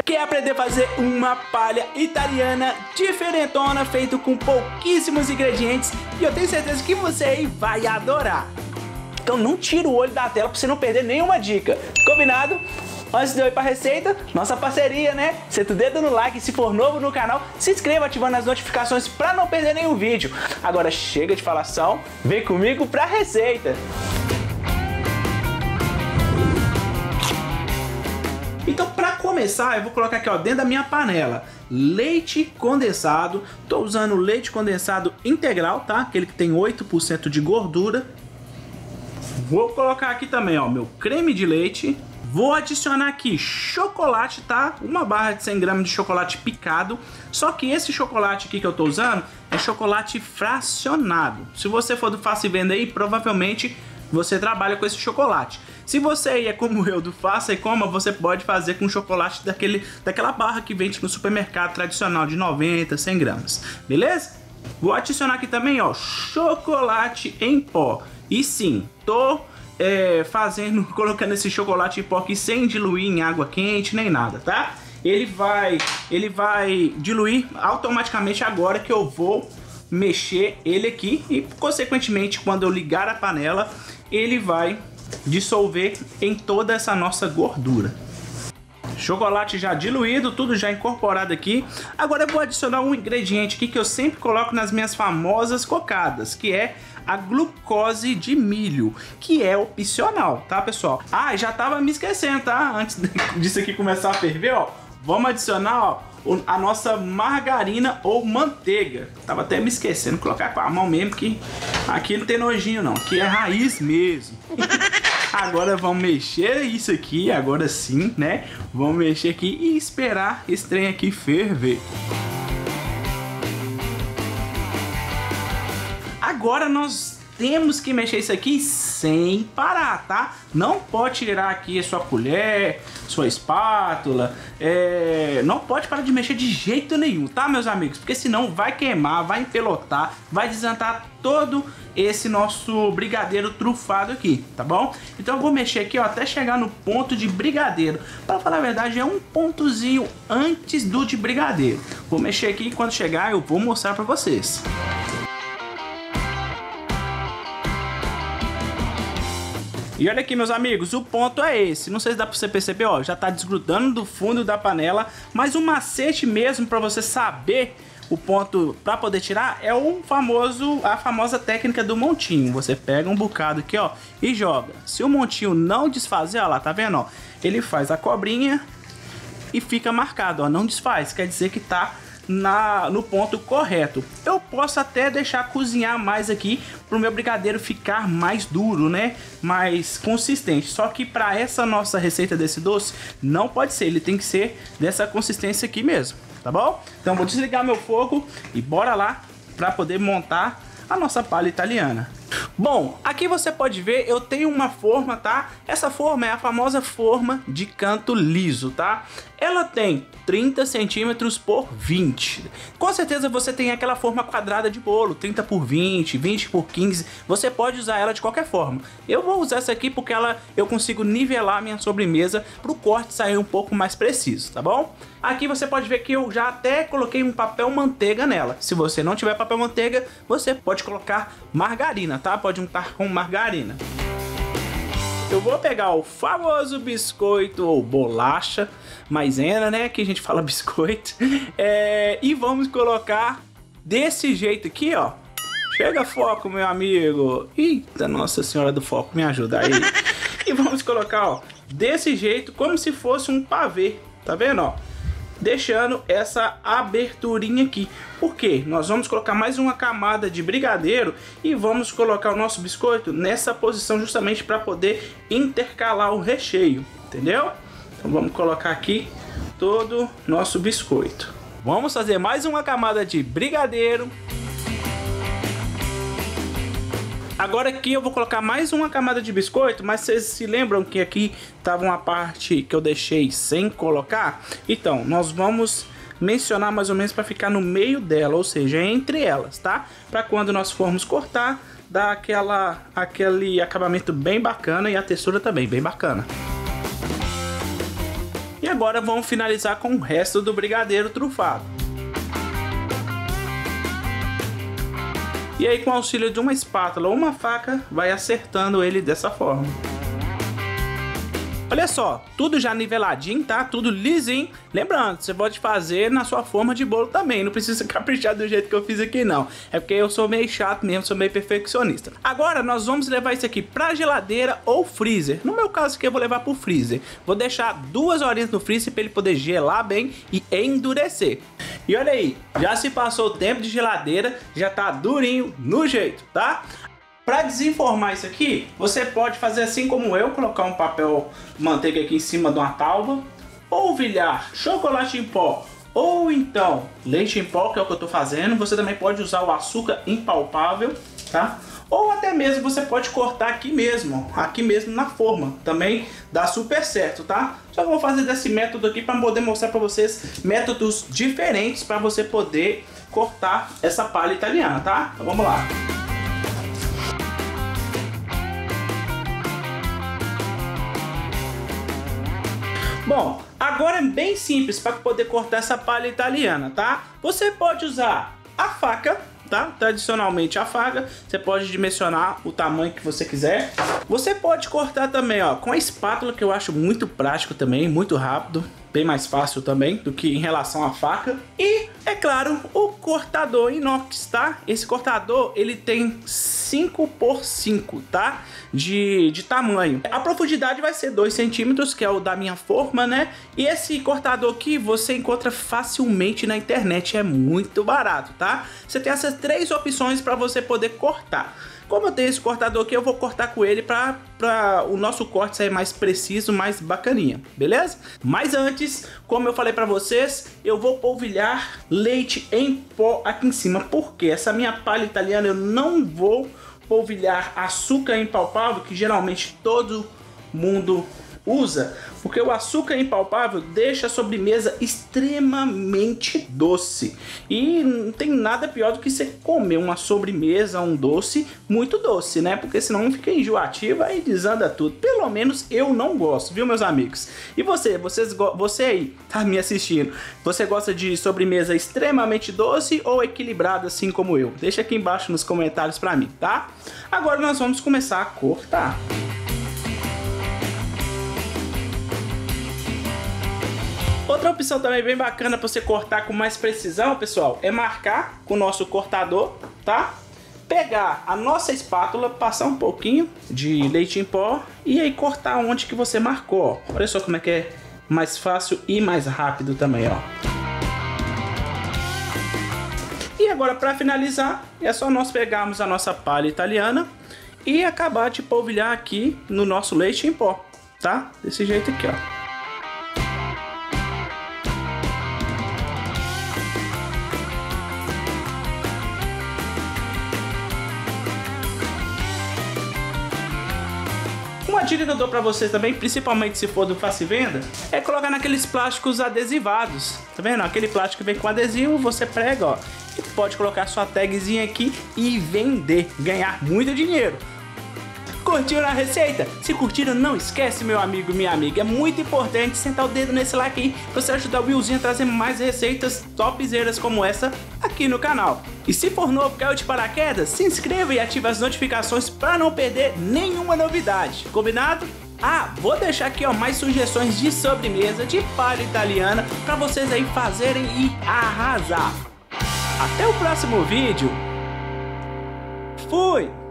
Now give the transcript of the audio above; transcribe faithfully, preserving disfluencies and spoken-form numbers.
Quer aprender a fazer uma palha italiana diferentona, feito com pouquíssimos ingredientes? E eu tenho certeza que você aí vai adorar. Então não tira o olho da tela para você não perder nenhuma dica. Combinado? Antes de eu ir para a receita, nossa parceria, né? Senta o dedo no like, se for novo no canal, se inscreva ativando as notificações para não perder nenhum vídeo. Agora chega de falação, vem comigo para a receita. Então, para começar, eu vou colocar aqui, ó, dentro da minha panela, leite condensado. Tô usando leite condensado integral, tá? Aquele que tem oito por cento de gordura. Vou colocar aqui também, ó, meu creme de leite. Vou adicionar aqui chocolate, tá? Uma barra de cem gramas de chocolate picado. Só que esse chocolate aqui que eu tô usando é chocolate fracionado. Se você for do Faça e Venda aí, provavelmente você trabalha com esse chocolate. Se você aí é como eu, do Faça e Coma, você pode fazer com chocolate daquele, daquela barra que vende no supermercado tradicional de noventa, cem gramas. Beleza? Vou adicionar aqui também, ó, chocolate em pó. E sim, tô é, fazendo, colocando esse chocolate em pó aqui sem diluir em água quente nem nada, tá? Ele vai, ele vai diluir automaticamente agora que eu vou mexer ele aqui e, consequentemente, quando eu ligar a panela, ele vai dissolver em toda essa nossa gordura. Chocolate já diluído, tudo já incorporado aqui. Agora eu vou adicionar um ingrediente aqui que eu sempre coloco nas minhas famosas cocadas, que é a glucose de milho, que é opcional, tá, pessoal? Ah, já tava me esquecendo, tá? Antes disso aqui começar a ferver, ó, vamos adicionar, ó, a nossa margarina ou manteiga. Tava até me esquecendo, colocar com a mão mesmo, que aqui não tem nojinho não, aqui é raiz mesmo. Agora vamos mexer isso aqui, agora sim, né? Vamos mexer aqui e esperar esse trem aqui ferver. Agora nós temos que mexer isso aqui sem parar, tá? Não pode tirar aqui a sua colher, sua espátula, é... não pode parar de mexer de jeito nenhum, tá, meus amigos? Porque senão vai queimar, vai empelotar, vai desantar todo esse nosso brigadeiro trufado aqui, tá bom? Então eu vou mexer aqui, ó, até chegar no ponto de brigadeiro. Para falar a verdade, é um pontozinho antes do de brigadeiro. Vou mexer aqui e quando chegar eu vou mostrar para vocês. E olha aqui, meus amigos, o ponto é esse. Não sei se dá pra você perceber, ó, já tá desgrudando do fundo da panela. Mas o macete mesmo pra você saber o ponto pra poder tirar é o famoso, a famosa técnica do montinho. Você pega um bocado aqui, ó, e joga. Se o montinho não desfazer, ó lá, tá vendo, ó? Ele faz a cobrinha e fica marcado, ó, não desfaz. Quer dizer que tá Na, no ponto correto. Eu posso até deixar cozinhar mais aqui para o meu brigadeiro ficar mais duro, né? Mais consistente. Só que para essa nossa receita desse doce não pode ser, ele tem que ser dessa consistência aqui mesmo, tá bom? Então vou desligar meu fogo e bora lá para poder montar a nossa palha italiana. Bom, aqui você pode ver, eu tenho uma forma, tá? Essa forma é a famosa forma de canto liso, tá? Ela tem trinta centímetros por vinte. Com certeza você tem aquela forma quadrada de bolo, trinta por vinte, vinte por quinze. Você pode usar ela de qualquer forma. Eu vou usar essa aqui porque ela, eu consigo nivelar a minha sobremesa para o corte sair um pouco mais preciso, tá bom? Aqui você pode ver que eu já até coloquei um papel manteiga nela. Se você não tiver papel manteiga, você pode colocar margarina, tá? Pode untar com margarina. Eu vou pegar o famoso biscoito ou bolacha maisena, né? Que a gente fala biscoito. É, e vamos colocar desse jeito aqui, ó. Chega foco, meu amigo. Eita, Nossa Senhora do Foco, me ajuda aí. E vamos colocar, ó, desse jeito, como se fosse um pavê. Tá vendo, ó? Deixando essa aberturinha aqui. Por quê? Nós vamos colocar mais uma camada de brigadeiro e vamos colocar o nosso biscoito nessa posição justamente para poder intercalar o recheio, entendeu? Então vamos colocar aqui todo nosso biscoito. Vamos fazer mais uma camada de brigadeiro. Agora aqui eu vou colocar mais uma camada de biscoito, mas vocês se lembram que aqui estava uma parte que eu deixei sem colocar? Então, nós vamos mencionar mais ou menos para ficar no meio dela, ou seja, entre elas, tá? Para quando nós formos cortar, dar aquela, aquele acabamento bem bacana e a textura também bem bacana. E agora vamos finalizar com o resto do brigadeiro trufado. E aí, com o auxílio de uma espátula ou uma faca, vai acertando ele dessa forma. Olha só, tudo já niveladinho, tá? Tudo lisinho. Lembrando, você pode fazer na sua forma de bolo também. Não precisa caprichar do jeito que eu fiz aqui, não. É porque eu sou meio chato mesmo, sou meio perfeccionista. Agora, nós vamos levar isso aqui pra geladeira ou freezer. No meu caso aqui, eu vou levar pro freezer. Vou deixar duas horinhas no freezer pra ele poder gelar bem e endurecer. E olha aí, já se passou o tempo de geladeira, já tá durinho no jeito, tá? Para desenformar isso aqui, você pode fazer assim como eu, colocar um papel manteiga aqui em cima de uma tábua, polvilhar chocolate em pó, ou então leite em pó, que é o que eu tô fazendo. Você também pode usar o açúcar impalpável, tá? Ou até mesmo você pode cortar aqui mesmo, aqui mesmo na forma, também dá super certo, tá? Só que eu vou fazer desse método aqui para poder mostrar para vocês métodos diferentes para você poder cortar essa palha italiana, tá? Então vamos lá. Bom, agora é bem simples para poder cortar essa palha italiana, tá? Você pode usar a faca, tá? Tradicionalmente a faca, você pode dimensionar o tamanho que você quiser. Você pode cortar também, ó, com a espátula, que eu acho muito prático também, muito rápido, bem mais fácil também do que em relação à faca. E, é claro, o cortador inox, tá? Esse cortador, ele tem cinco por cinco, tá? De, de tamanho. A profundidade vai ser dois centímetros, que é o da minha forma, né? E esse cortador aqui você encontra facilmente na internet, é muito barato, tá? Você tem essas três opções para você poder cortar. Como eu tenho esse cortador aqui, eu vou cortar com ele para para o nosso corte sair mais preciso, mais bacaninha, beleza? Mas antes, como eu falei para vocês, eu vou polvilhar leite em pó aqui em cima, porque essa minha palha italiana eu não vou polvilhar açúcar impalpável, que geralmente todo mundo usa, porque o açúcar impalpável deixa a sobremesa extremamente doce. E não tem nada pior do que você comer uma sobremesa, um doce muito doce, né? Porque senão fica enjoativa e desanda tudo. Pelo menos eu não gosto, viu, meus amigos? E você, vocês, você aí, tá me assistindo, você gosta de sobremesa extremamente doce ou equilibrada assim como eu? Deixa aqui embaixo nos comentários pra mim, tá? Agora nós vamos começar a cortar. Outra opção também bem bacana para você cortar com mais precisão, pessoal, é marcar com o nosso cortador, tá? Pegar a nossa espátula, passar um pouquinho de leite em pó e aí cortar onde que você marcou, ó. Olha só como é que é mais fácil e mais rápido também, ó. E agora, para finalizar, é só nós pegarmos a nossa palha italiana e acabar de polvilhar aqui no nosso leite em pó, tá? Desse jeito aqui, ó. Uma dica que eu dou pra vocês também, principalmente se for do Faça e Venda, é colocar naqueles plásticos adesivados. Tá vendo? Aquele plástico que vem com adesivo, você prega, ó, e pode colocar sua tagzinha aqui e vender, ganhar muito dinheiro. Curtiram a receita? Se curtiram, não esquece, meu amigo e minha amiga, é muito importante sentar o dedo nesse like aí pra você ajudar o Willzinho a trazer mais receitas topzeiras como essa aqui no canal. E se for novo, caiu de paraquedas, se inscreva e ative as notificações para não perder nenhuma novidade, combinado? Ah, vou deixar aqui, ó, mais sugestões de sobremesa de palha italiana para vocês aí fazerem e arrasar. Até o próximo vídeo. Fui!